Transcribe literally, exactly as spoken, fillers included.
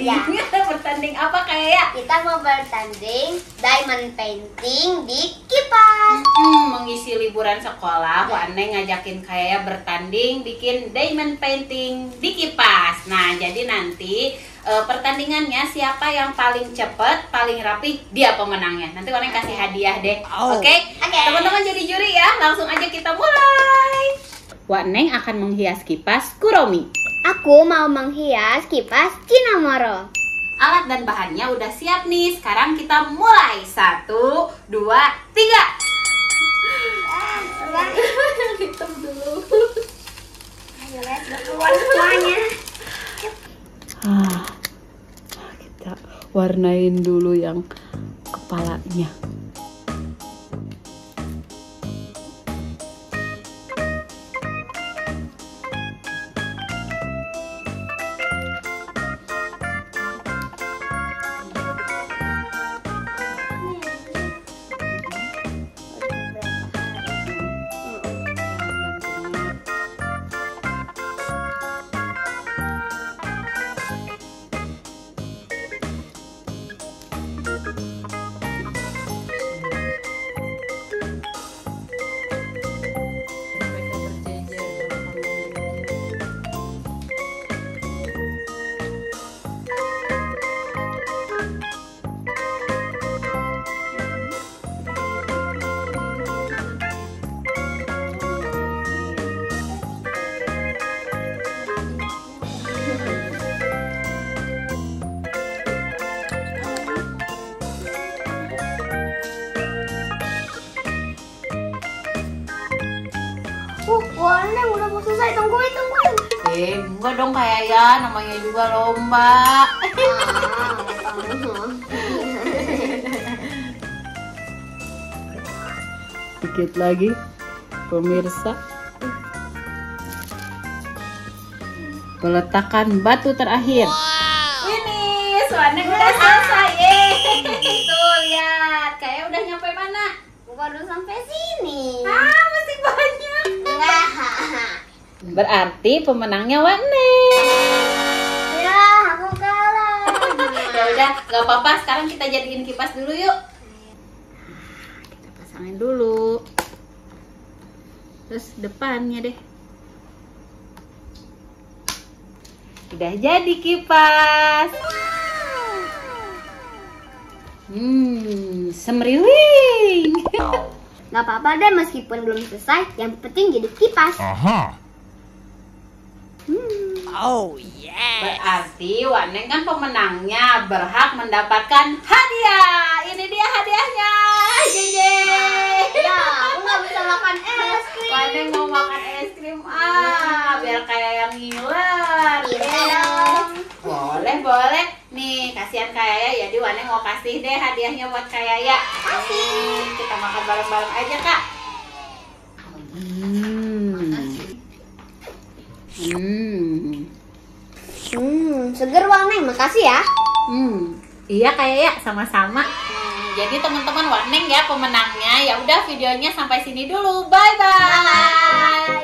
bertanding. Ya. Bertanding apa kayak ya? Kita mau bertanding diamond painting di kipas. Hmm, mengisi liburan sekolah, Wane ngajakin kayak bertanding bikin diamond painting di kipas. Nah, jadi nanti e, pertandingannya siapa yang paling cepet, paling rapi, dia pemenangnya. Nanti Wane kasih hadiah deh. Oh. Oke? Okay? Okay. Teman-teman jadi juri ya. Langsung aja kita mulai. Wane akan menghias kipas Kuromi. Aku mau menghias kipas Cinnamoroll. Alat dan bahannya udah siap nih. Sekarang kita mulai. Satu, dua, tiga. Hitam dulu. Ayo, let's keluar semuanya. Ah, kita warnain dulu yang kepalanya. Uh, warna udah mau selesai. Tungguin, tungguin. Eh, enggak dong kayak ya, namanya juga lomba. Dikit lagi, pemirsa. Peletakan batu terakhir. Ini, Wane udah selesai. Yeay. Tuh, lihat. Kayak udah nyampe mana? Baru sampai sini. Ah, masih banyak. Enggak. Berarti pemenangnya Wane. Ya, aku kalah. Ya udah, nggak apa-apa. Sekarang kita jadiin kipas dulu yuk. Kita pasangin dulu. Terus depannya deh. Udah jadi kipas. Hmm, semriwing. Gak apa-apa deh meskipun belum selesai. Yang penting jadi kipas. Aha. Hmm. Oh yeah. Berarti Wane kan pemenangnya, berhak mendapatkan hadiah. Ini dia hadiahnya. Yeay. Ya, aku gak bisa makan es krim. Wane mau makan es krim ah, biar kayak yang ngiler. Iya dong. Boleh, boleh. Nih, kasihan Kak Yaya, jadi Wane mau kasih deh hadiahnya buat Kak Yaya. Kasih. Kita makan bareng-bareng aja, Kak. Hmm. Hmm. Hmm, seger Wane, makasih ya. Hmm. Iya Kak Yaya, sama-sama. Jadi teman-teman Wane ya pemenangnya. Ya udah videonya sampai sini dulu. Bye bye. Bye.